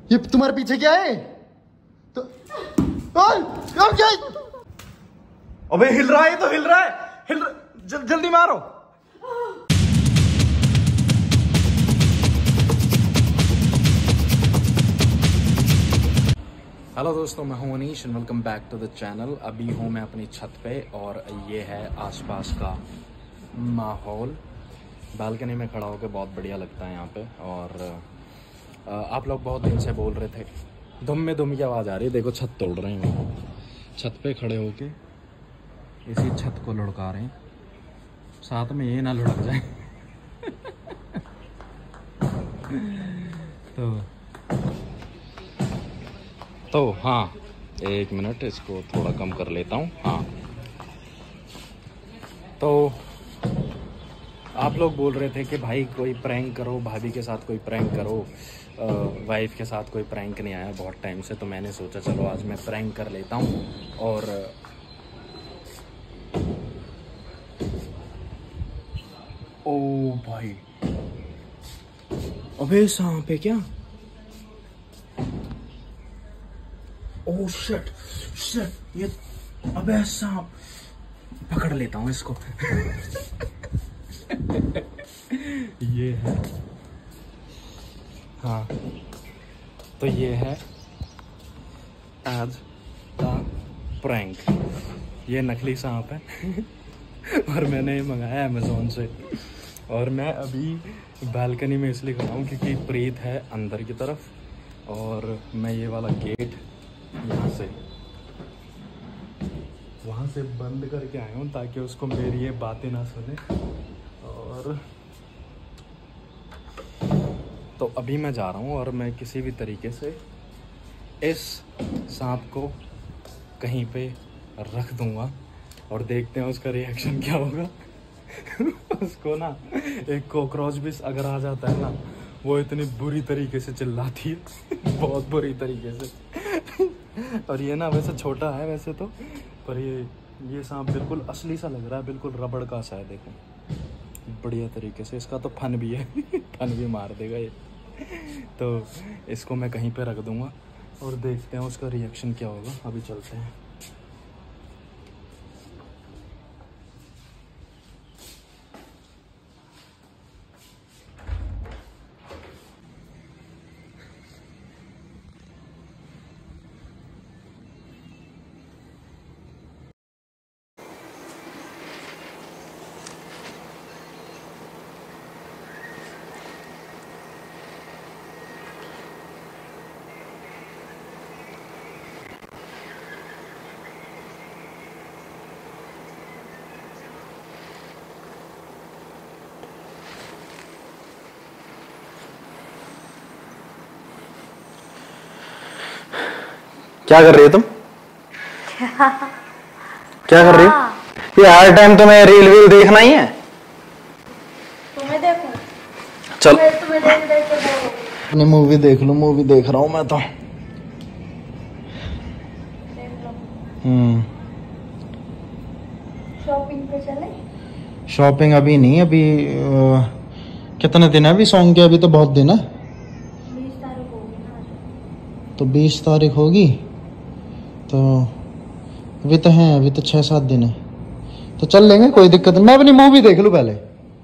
ये तुम्हारे पीछे क्या है? तो क्या? अबे हिल रहा है, तो हिल रहा है, जल्दी मारो। हेलो दोस्तों, मैं हूं Anish and welcome back to the channel. अभी हूं मैं अपनी छत पे और ये है आसपास का माहौल। बालकनी में खड़ा होकर बहुत बढ़िया लगता है यहाँ पे। और आप लोग बहुत दिन से बोल रहे थे, धुम में धुम की आवाज़ आ रही है। देखो छत तोड़ रहे हैं, छत पे खड़े होके इसी छत को लुढ़का रहे हैं, साथ में ये ना लुढ़क जाए। तो हाँ, एक मिनट, इसको थोड़ा कम कर लेता हूँ। हाँ, तो आप लोग बोल रहे थे कि भाई कोई प्रैंक करो, भाभी के साथ कोई प्रैंक करो। वाइफ के साथ कोई प्रैंक नहीं आया बहुत टाइम से, तो मैंने सोचा चलो आज मैं प्रैंक कर लेता हूँ। और ओ भाई, अबे सांप है क्या? ओह शिट शिट, ये अबे सांप, पकड़ लेता हूँ इसको। ये है, हाँ, तो ये है आज का प्रैंक। ये नकली सांप है और मैंने ये मंगाया अमेज़ोन से। और मैं अभी बालकनी में इसलिए खड़ा हूँ क्योंकि प्रीत है अंदर की तरफ, और मैं ये वाला गेट वहाँ से बंद करके आया हूँ ताकि उसको मेरी ये बातें ना सुने। और तो अभी मैं जा रहा हूँ और मैं किसी भी तरीके से इस सांप को कहीं पे रख दूँगा और देखते हैं उसका रिएक्शन क्या होगा। उसको ना एक कॉकरोच भी अगर आ जाता है ना, वो इतनी बुरी तरीके से चिल्लाती है, बहुत बुरी तरीके से। और ये ना वैसे छोटा है वैसे तो, पर ये सांप बिल्कुल असली सा लग रहा है, बिल्कुल रबड़ का सा है। देखो बढ़िया तरीके से, इसका तो फन भी है। फन भी मार देगा ये। तो इसको मैं कहीं पे रख दूंगा और देखते हैं उसका रिएक्शन क्या होगा। अभी चलते हैं। क्या कर रही हो तुम? क्या कर रही हो? ये हर टाइम तुम्हें रील वील देखना ही है? तुम्हें देखूं? चल तुम्हें देख देख के अपनी मूवी देख लो। मूवी देख रहा हूँ मैं तो। देख लो। शॉपिंग पे चले? शॉपिंग अभी नहीं, अभी कितने दिन है अभी सॉन्ग के? अभी तो बहुत दिन है। 20 तारीख होगी ना। तो 20 तारीख होगी, तो अभी तो हैं, अभी तो 6-7 दिन है, तो चल लेंगे, कोई दिक्कत नहीं। मैं अपनी मूवी देख लूँ पहले।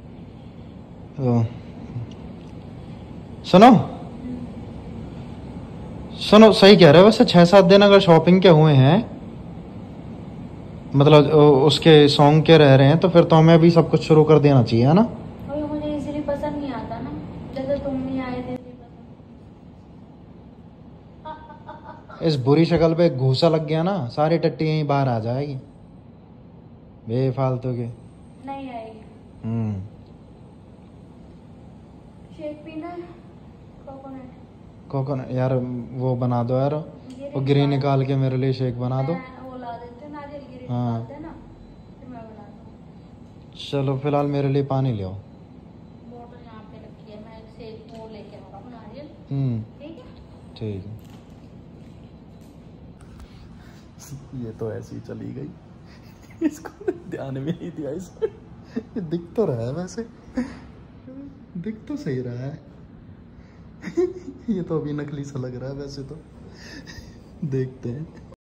सुनो सुनो, सही कह रहे हो वैसे। 6-7 दिन अगर शॉपिंग के हुए हैं, मतलब उसके सॉन्ग के रह रहे हैं, तो फिर तो हमें अभी सब कुछ शुरू कर देना चाहिए, है ना? और मुझे इसीलिए पसंद नहीं आता ना, जैसे तुम नहीं आए थे। इस बुरी शक्ल पे घूसा लग गया ना, सारी टट्टी यहीं बाहर आ जाएगी बेफालतू के। नहीं आएगी। शेक पीना है? कोकोनट यार, वो बना दो यार, वो गिरी निकाल के मेरे लिए शेक बना दो। वो ला देते, नारियल गिरी हाँ। निकालते ना, फिर मैं बना दूँ। चलो फिलहाल मेरे लिए पानी ले आओ। बोतल यहाँ पे रखी है, मैं शेक वो लेके आ रहा हूँ, नारियल। ठीक है? ठीक है। ये तो ऐसी चली गई, इसको ध्यान में नहीं दिया। इसमें दिख तो रहा है वैसे, दिख तो सही रहा है। ये तो अभी नकली सा लग रहा है वैसे तो। देखते हैं।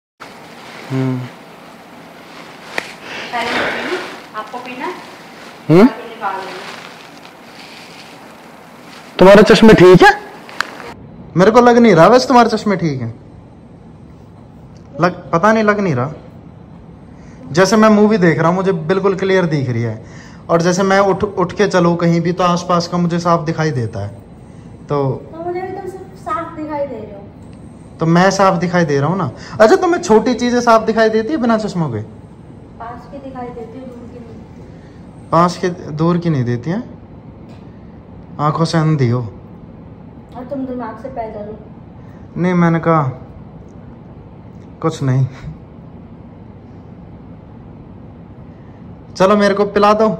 आपको पीना? तुम्हारे चश्मे ठीक है? मेरे को लग नहीं रहा वैसे तुम्हारे चश्मे ठीक है। पता नहीं, लग नहीं रहा। जैसे मैं मूवी देख रहा हूँ मुझे बिल्कुल क्लियर दिख रही है, और जैसे मैं उठ के चलूँ कहीं भी तो आसपास का मुझे साफ दिखाई देता है। तो मुझे भी तुम साफ दिखाई दे रहे हो। तो मैं साफ दिखाई दे रहा हूँ ना। अच्छा, तुम्हें छोटी चीजें साफ दिखाई देती है बिना चश्मों के? पास की दिखाई देती है, दूर की नहीं। पास के दूर की नहीं देती है। आंखों से अंधी हो। और तुम दिमाग से पैदल हो। नहीं, मैंने कहा कुछ नहीं। चलो मेरे को पिला दो,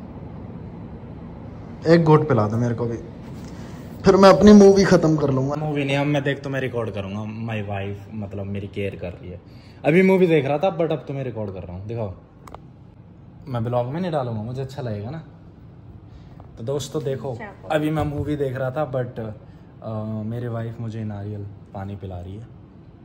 एक घूंट पिला दो मेरे को भी, फिर मैं अपनी मूवी खत्म कर लूंगा। मूवी नहीं, अब मैं देख तुम्हें रिकॉर्ड करूंगा। माय वाइफ मतलब मेरी केयर कर रही है। अभी मूवी देख रहा था बट अब तुम्हें रिकॉर्ड कर रहा हूँ। दिखाओ। मैं ब्लॉग में नहीं डालूंगा, मुझे अच्छा लगेगा ना। तो दोस्तों देखो, अभी मैं मूवी देख रहा था बट मेरी वाइफ मुझे नारियल पानी पिला रही है।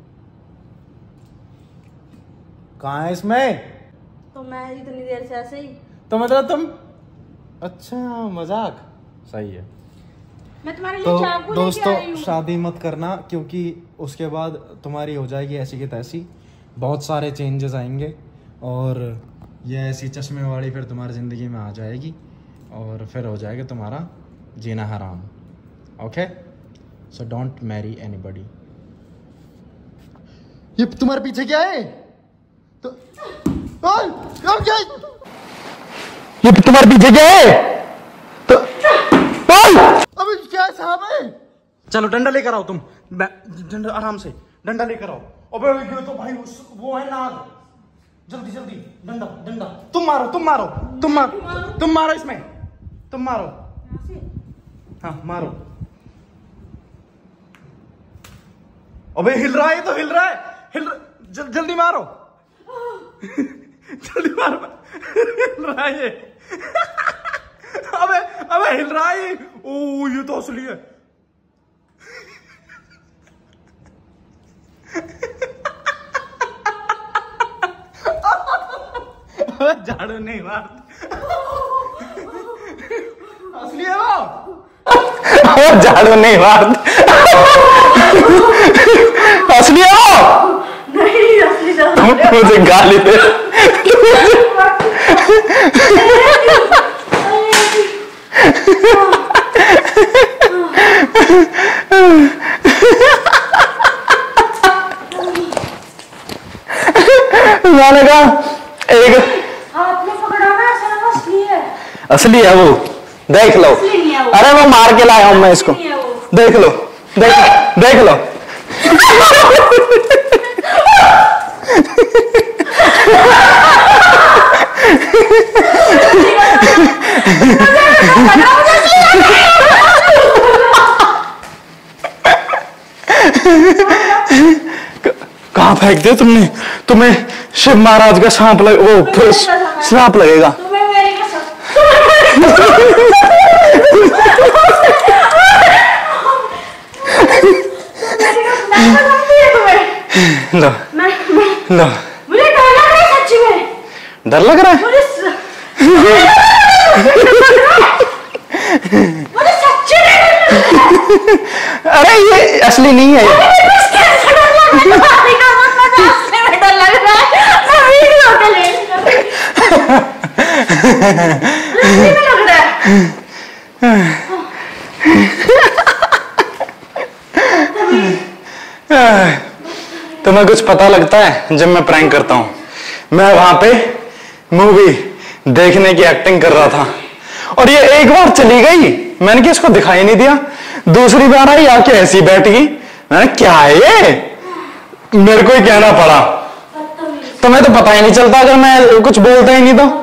कहाँ है इसमें? तो मैं इतनी देर से ऐसे ही। तो मतलब तुम, अच्छा मजाक, सही है। मैं तुम्हारे लिए तो चाकू दोस्तों लेके आई हूँ। शादी मत करना, क्योंकि उसके बाद तुम्हारी हो जाएगी ऐसी की तैसी, बहुत सारे चेंजेस आएंगे और ये ऐसी चश्मे वाली फिर तुम्हारी ज़िंदगी में आ जाएगी और फिर हो जाएगा तुम्हारा जीना हराम। Okay, so don't marry anybody. ये तुम्हारे पीछे क्या है? तो क्या है? ये तुम्हारे पीछे क्या है? तो अबे क्या साहब है? चलो डंडा लेकर आओ तुम, डंडा आराम से, डंडा लेकर आओ। अबे ये तो भाई वो है नाग। जल्दी जल्दी डंडा डंडा, तुम मारो तुम मारो तुम मारो तुम मारो इसमें, तुम मारो। हाँ मारो। अबे हिल रहा है, तो हिल रहा है, जल्दी मारो। जल्दी मारो, हिल रहा है ये। अबे अबे हिल रहा है ये। ओ ये तो असली है। झाड़ू नहीं मार, असली है वो। झाड़ू नहीं मार, असली है वो। नहीं असली मुझे गाली दे। मैंने कहा एक आपने पकड़ा ना, असली है। असली है वो, देख लो। अरे वो मार के लाया हूं मैं इसको, देख लो देख लो। कहाँ फेंक दिया तुमने? तुम्हें शिव महाराज का सांप वो श्राप लगेगा। लो लो, मुझे डर लग रहा है सच्ची में। डर लग रहा है? मुझे सच्ची में। अरे ये असली नहीं है। डर लग रहा है। तुम्हें कुछ पता लगता है जब मैं प्रैंक करता हूँ? मैं वहां पे मूवी देखने की एक्टिंग कर रहा था और ये एक बार चली गई, मैंने क्या इसको दिखाई नहीं दिया। दूसरी बार आई आके ऐसी बैठ गई, मैंने क्या है ये, मेरे को ही कहना पड़ा। तुम्हें तो पता ही नहीं चलता अगर मैं कुछ बोलता ही नहीं तो।